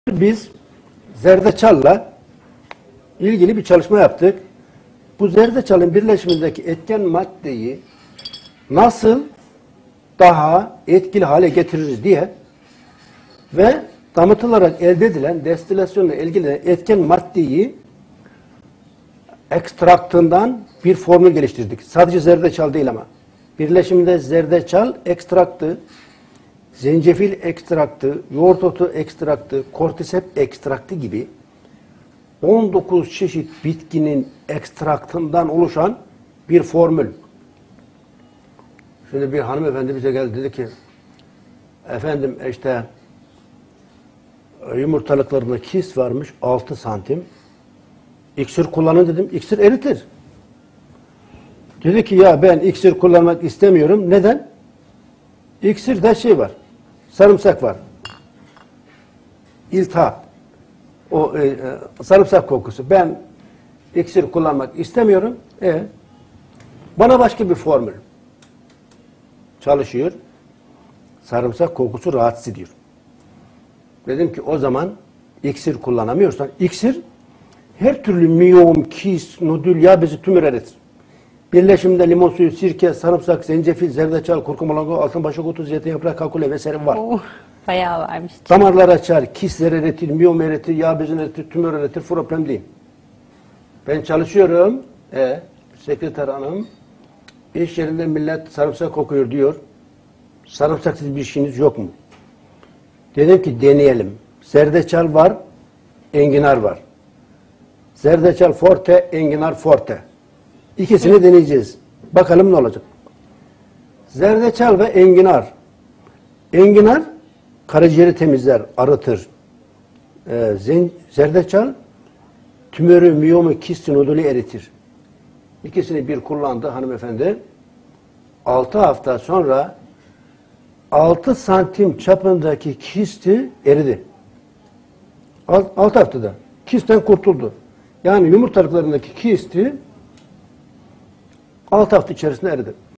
Biz zerdeçalla ilgili bir çalışma yaptık. Bu zerdeçalın birleşimindeki etken maddeyi nasıl daha etkili hale getiririz diye ve damıtılarak elde edilen destilasyonla ilgili etken maddeyi ekstraktından bir formül geliştirdik. Sadece zerdeçal değil ama. Birleşimde zerdeçal ekstraktı, zencefil ekstraktı, yoğurt otu ekstraktı, kortisep ekstraktı gibi 19 çeşit bitkinin ekstraktından oluşan bir formül. Şimdi bir hanımefendi bize geldi, dedi ki efendim işte yumurtalıklarında kist varmış 6 santim. İksir kullanın dedim. İksir eritir. Dedi ki ya ben iksir kullanmak istemiyorum. Neden? İksirde şey var. Sarımsak var. İltihap. O sarımsak kokusu. Ben iksir kullanmak istemiyorum. Bana başka bir formül çalışıyor. Sarımsak kokusu rahatsız ediyor. Dedim ki o zaman iksir kullanamıyorsan, iksir her türlü miyom, kis, nodül, yağ bezi, tümör eritir. Birleşimde limon suyu, sirke, sarımsak, zencefil, zerdeçal, kurkumalango, altınbaşak otu, zeytin yaprağı, kakule vesaire var. Bayağı varmış. Damarlar açar, kisler eritir, miyom eritir, yağ bezi eritir, tümör eritir, problem değil. Ben çalışıyorum. Sekreter hanım, iş yerinde millet sarımsak kokuyor diyor. Sarımsaksız bir işiniz yok mu? Dedim ki deneyelim. Zerdeçal var, enginar var. Zerdeçal forte, enginar forte. İkisini deneyeceğiz. Bakalım ne olacak. Zerdeçal ve enginar. Enginar karaciğeri temizler, arıtır. Zerdeçal tümörü, miyomu, kisti, nodülü eritir. İkisini bir kullandı hanımefendi. 6 hafta sonra 6 santim çapındaki kisti eridi. 6 haftada. Kistten kurtuldu. Yani yumurtalıklarındaki kisti 6 hafta içerisinde eridi.